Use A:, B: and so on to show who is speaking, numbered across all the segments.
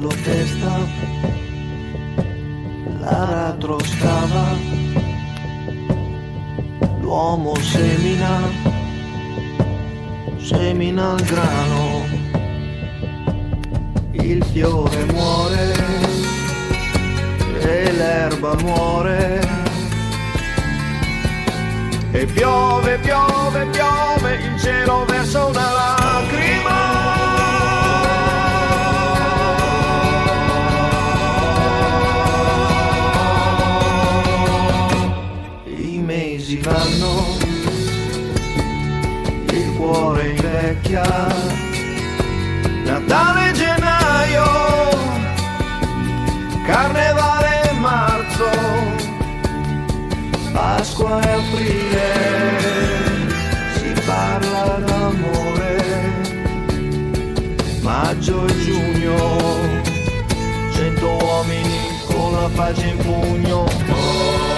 A: cavallo testa, l'aratro scava, l'uomo semina il grano, il fiore muore e l'erba muore, e piove, piove, piove in cielo verso una lacrima. I mesi vanno, il cuore invecchia, Natale, gennaio, Carnevale, marzo, Pasqua e aprile, si parla d'amore, maggio e giugno, 100 uomini con la pace in pugno.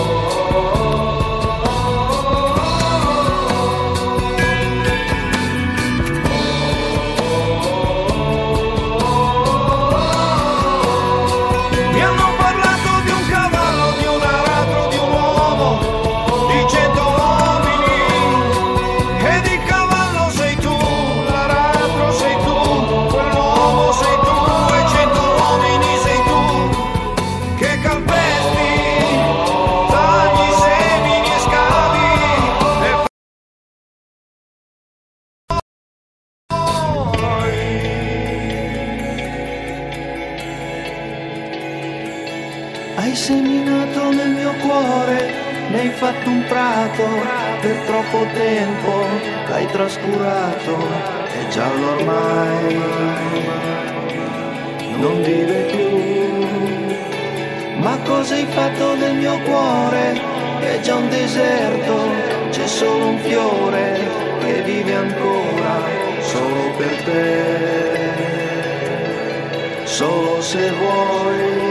A: Hai seminato nel mio cuore, ne hai fatto un prato, per troppo tempo l'hai trascurato, è giallo ormai, non vive più. Ma cosa hai fatto del mio cuore? È già un deserto, c'è solo un fiore che vive ancora, solo per te, solo se vuoi.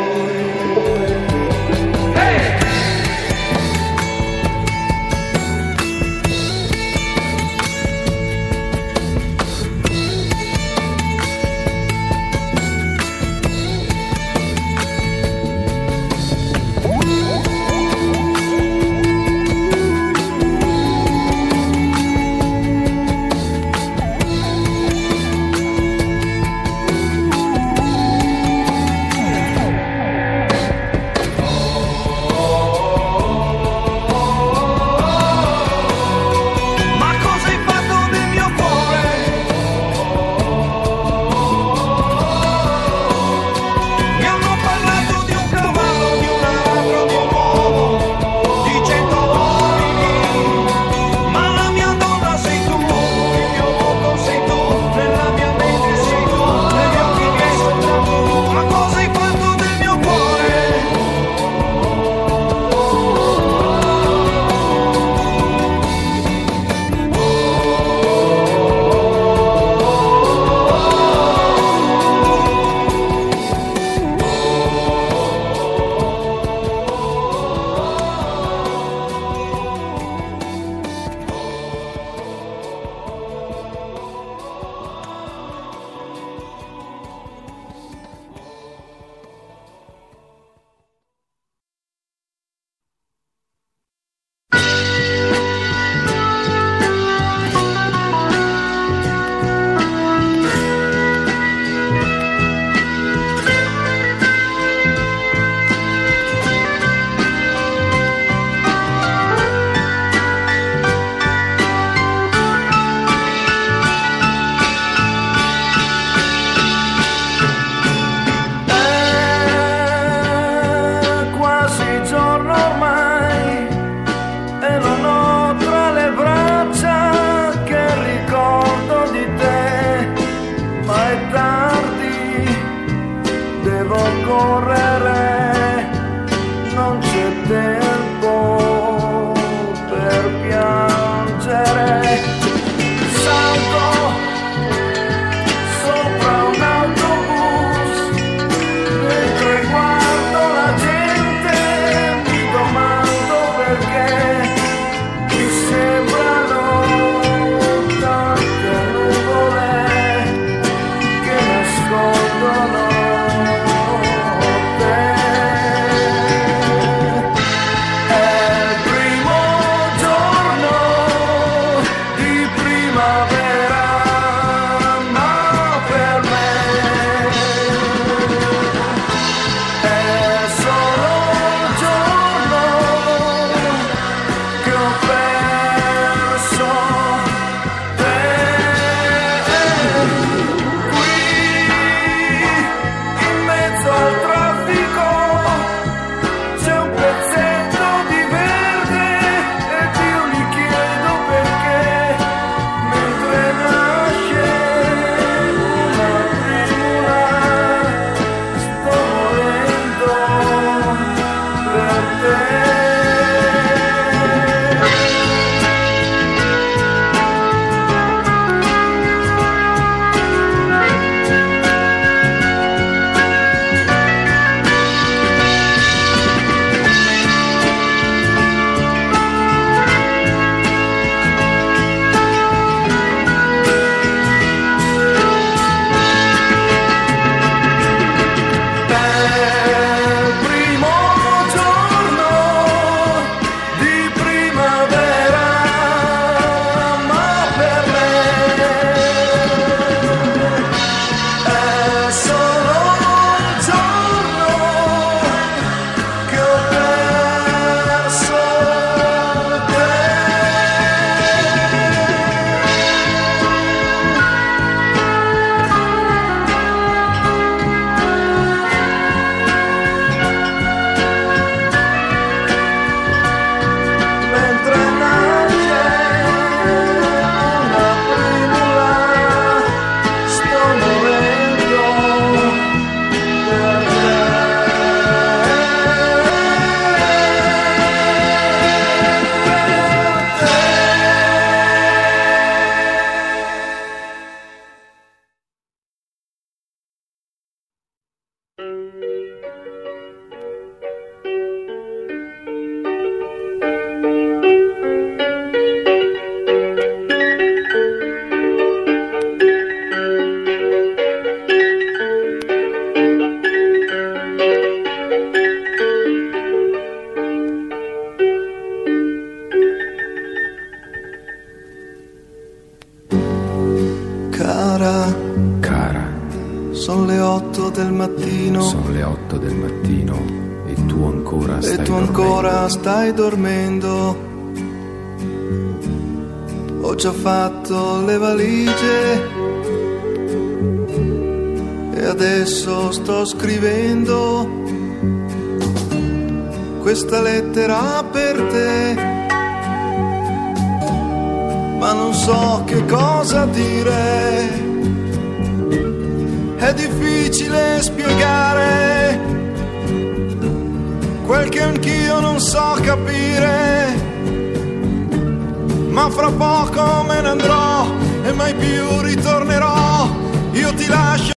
B: correre, non c'è tempo per piangere. Salto sopra un autobus, mentre guardo la gente mi domando perché mi sembrano tante nuvole che nascondono
A: mattino.
C: Sono le 8 del mattino e tu ancora stai dormendo.
A: E tu ancora stai dormendo. Ho già fatto le valigie e adesso sto scrivendo questa lettera per te, ma non so che cosa dire. È difficile spiegare quel che anch'io non so capire, ma fra poco me ne andrò e mai più ritornerò. Io ti lascio